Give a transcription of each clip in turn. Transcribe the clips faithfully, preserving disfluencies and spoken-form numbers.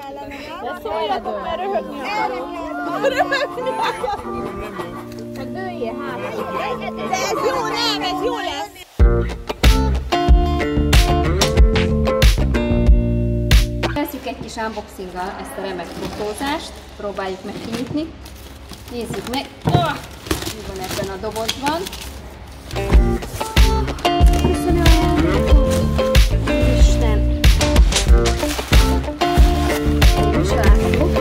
De szóljatok, mert röhögni akar. Röhögni akar. Csak dőljél hátra. De ez jó nem, ez jó lesz. Kezdjük egy kis unboxinggal ezt a remek fotózást. Próbáljuk meg kinyitni. Nézzük meg. Oh! Mi van ebben a dobozban? Köszönöm ajándékot! Isten! Én is látok.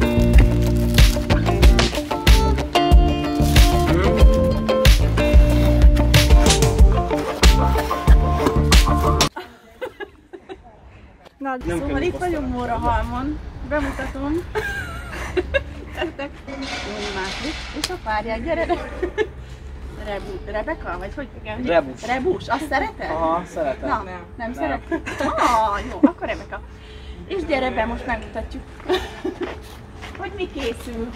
Na, szóval itt vagyunk Mórahalmon. Bemutatom. És a párják, gyere! Rebu, Rebeka? Vagy hogy igen? Rebus. Rebus. Azt szereted? Aha, szeretem. Na, nem, nem szereted? Ah, jó, akkor Rebeka. És gyere be, most megmutatjuk, hogy mi készül.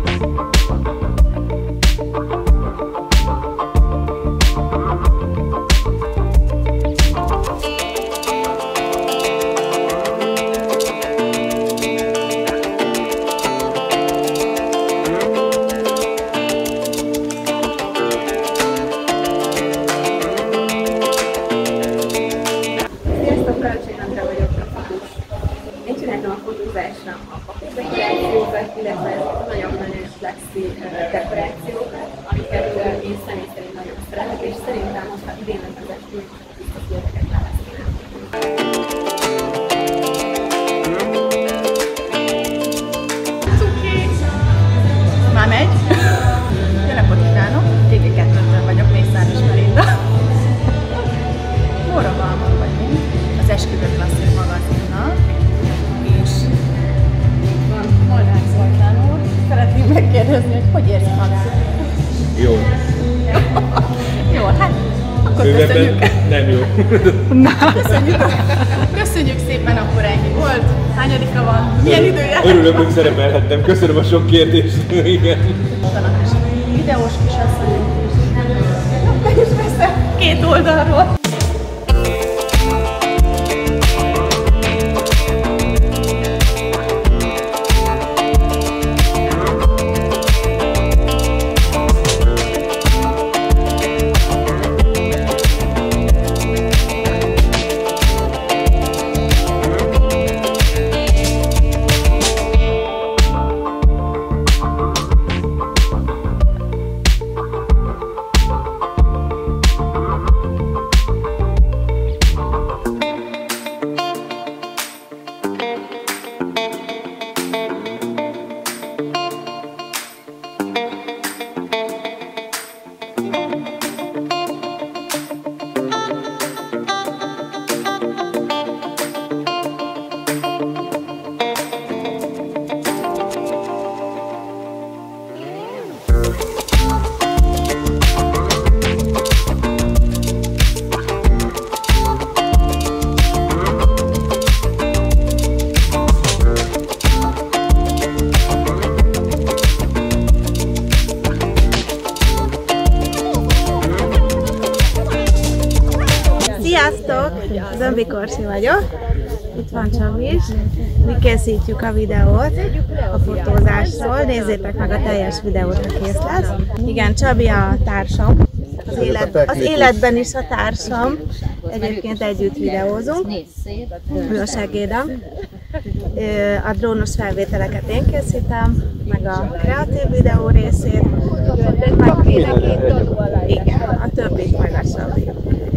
Illetve nagyon-nagyon flexi dekorációkat, amiket én személy szerint nagyon szeretek, és szerintem most, ha idén nem vezetünk, biztos érdeket választják. Cuki! Már megy? Jó napot kívánok! té gé kettőtől vagyok, Mészáros Melinda. Mórahalmon vagyunk, az Esküvő Klasszik magazinnak, és van Molnár Zoltán úr. Szeretném megkérdezni, hogy hogy érzi magát? Jó. Jó, hát akkor Ővebben köszönjük. nem jó. Na, köszönjük. Köszönjük szépen, akkor ennyi volt. Hányadika van? Milyen idője? Örülök, hogy szerepelhettem. Köszönöm a sok kérdést. Igen. Van a másik videós kisasszonyunk is. És veszem két oldalról. Sziasztok! Zömbi Korsi vagyok. Itt van Csabi is. Mi készítjük a videót a fotózásról. Nézzétek meg a teljes videót, ha kész lesz. Igen, Csabi a társam. Az, élet, az életben is a társam. Egyébként együtt videózunk. Ő a segédem. A drónos felvételeket én készítem, meg a kreatív videó részét. Meg, igen, a többit meg a Csabi.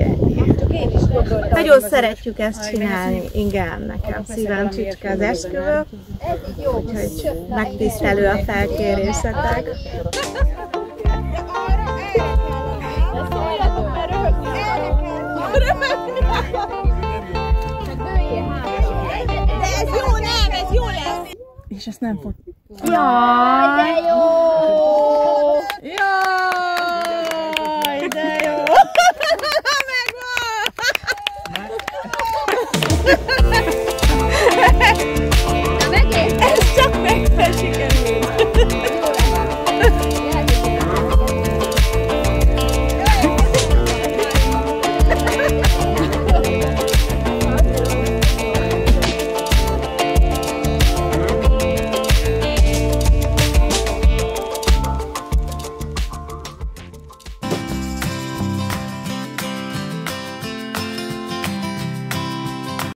Nagyon szeretjük ezt csinálni, igen, nekem szívem csücske az esküvő, úgyhogy megtisztelő a felkérésetek. De ez jó nem, ez jó lesz. És ezt nem fog. Jaj, de jó!